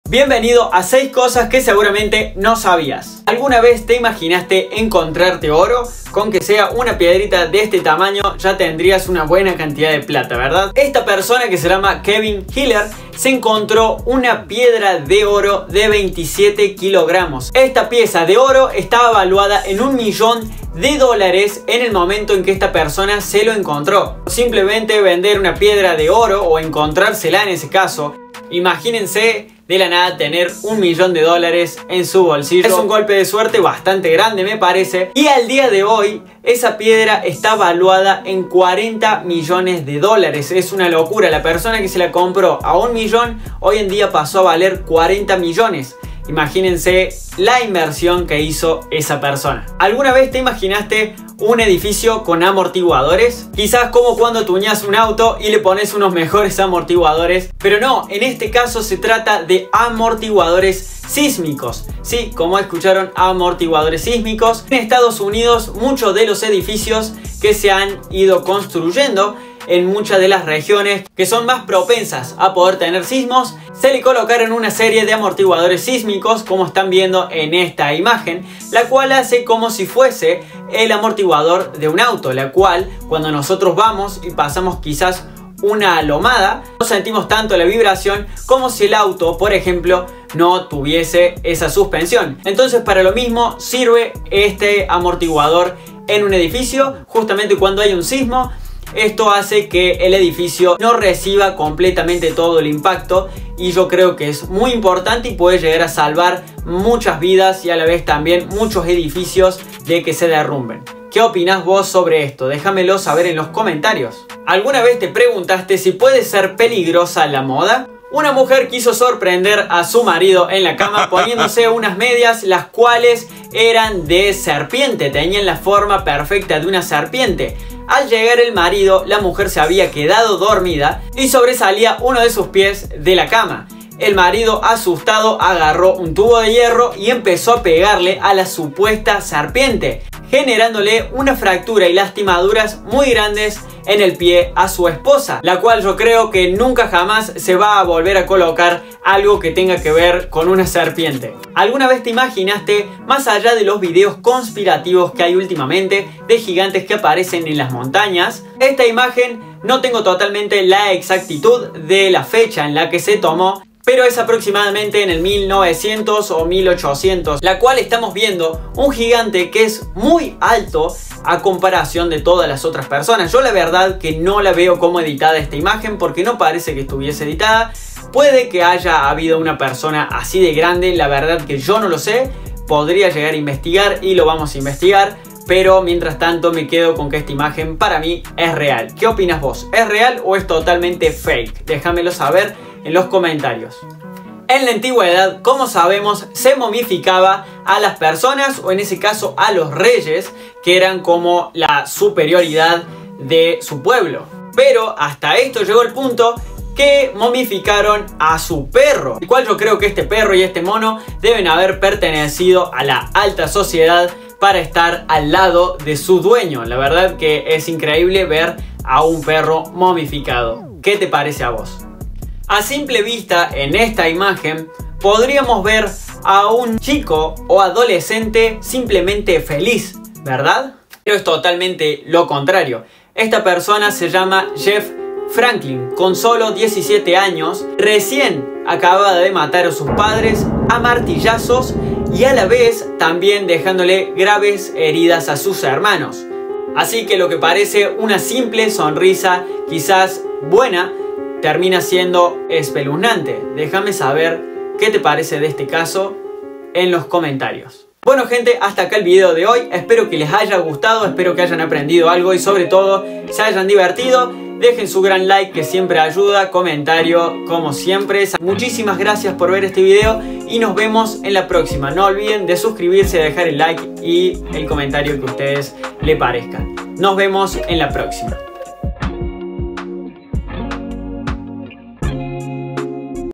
Bienvenido a 6 cosas que seguramente no sabías. ¿Alguna vez te imaginaste encontrarte oro? Con que sea una piedrita de este tamaño ya tendrías una buena cantidad de plata, ¿verdad? Esta persona, que se llama Kevin Hiller, se encontró una piedra de oro de 27 kilogramos. Esta pieza de oro estaba valuada en $1 millón en el momento en que esta persona se lo encontró. Simplemente vender una piedra de oro, o encontrársela en ese caso, imagínense de la nada tener $1 millón en su bolsillo. Es un golpe de suerte bastante grande, me parece. Y al día de hoy esa piedra está valuada en $40 millones. Es una locura. La persona que se la compró a $1 millón hoy en día pasó a valer 40 millones. Imagínense la inversión que hizo esa persona. ¿Alguna vez te imaginaste un edificio con amortiguadores? Quizás como cuando tuñas un auto y le pones unos mejores amortiguadores, pero no, en este caso se trata de amortiguadores sísmicos. Sí, como escucharon, amortiguadores sísmicos. En Estados Unidos, muchos de los edificios que se han ido construyendo en muchas de las regiones que son más propensas a poder tener sismos, se le colocaron una serie de amortiguadores sísmicos, como están viendo en esta imagen, la cual hace como si fuese el amortiguador de un auto, la cual cuando nosotros vamos y pasamos quizás una lomada, no sentimos tanto la vibración como si el auto, por ejemplo, no tuviese esa suspensión. Entonces, para lo mismo sirve este amortiguador en un edificio, justamente cuando hay un sismo. Esto hace que el edificio no reciba completamente todo el impacto, y yo creo que es muy importante y puede llegar a salvar muchas vidas y a la vez también muchos edificios de que se derrumben. ¿Qué opinas vos sobre esto? Déjamelo saber en los comentarios. ¿Alguna vez te preguntaste si puede ser peligrosa la moda? Una mujer quiso sorprender a su marido en la cama poniéndose unas medias, las cuales eran de serpiente, tenían la forma perfecta de una serpiente. Al llegar el marido, la mujer se había quedado dormida y sobresalía uno de sus pies de la cama. El marido, asustado, agarró un tubo de hierro y empezó a pegarle a la supuesta serpiente, generándole una fractura y lastimaduras muy grandes en el pie a su esposa, la cual yo creo que nunca jamás se va a volver a colocar algo que tenga que ver con una serpiente. ¿Alguna vez te imaginaste, más allá de los videos conspirativos que hay últimamente de gigantes que aparecen en las montañas? Esta imagen no tengo totalmente la exactitud de la fecha en la que se tomó, pero es aproximadamente en el 1900 o 1800, la cual estamos viendo un gigante que es muy alto a comparación de todas las otras personas. Yo la verdad que no la veo como editada esta imagen, porque no parece que estuviese editada. Puede que haya habido una persona así de grande, la verdad que yo no lo sé. Podría llegar a investigar y lo vamos a investigar, pero mientras tanto me quedo con que esta imagen para mí es real. ¿Qué opinas vos? ¿Es real o es totalmente fake? Déjamelo saber en los comentarios. En la antigüedad, como sabemos, se momificaba a las personas, o en ese caso a los reyes, que eran como la superioridad de su pueblo. Pero hasta esto llegó el punto que momificaron a su perro, el cual yo creo que este perro y este mono deben haber pertenecido a la alta sociedad para estar al lado de su dueño. La verdad que es increíble ver a un perro momificado. ¿Qué te parece a vos? A simple vista, en esta imagen podríamos ver a un chico o adolescente simplemente feliz, ¿verdad? Pero es totalmente lo contrario. Esta persona se llama Jeff Franklin, con solo 17 años, recién acababa de matar a sus padres a martillazos y a la vez también dejándole graves heridas a sus hermanos. Así que lo que parece una simple sonrisa, quizás buena, termina siendo espeluznante. Déjame saber qué te parece de este caso en los comentarios. Bueno gente, hasta acá el video de hoy. Espero que les haya gustado, espero que hayan aprendido algo y sobre todo se hayan divertido. Dejen su gran like que siempre ayuda, comentario como siempre. Muchísimas gracias por ver este video y nos vemos en la próxima. No olviden de suscribirse, dejar el like y el comentario que a ustedes les parezca. Nos vemos en la próxima.